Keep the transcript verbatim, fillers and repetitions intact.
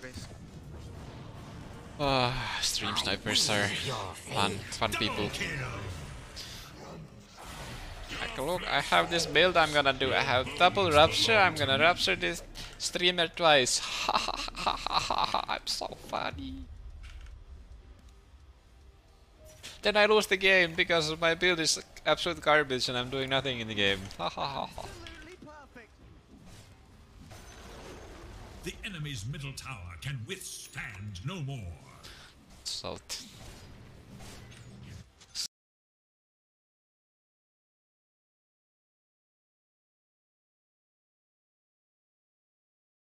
guys. Ah, stream snipers are fun, fun people. Like, look, I have this build I'm gonna do. I have double rupture. I'm gonna rupture this streamer twice. Ha ha ha ha ha ha! I'm so funny. Then I lose the game because my build is absolute garbage and I'm doing nothing in the game. Ha ha ha ha. The enemy's middle tower can withstand no more. So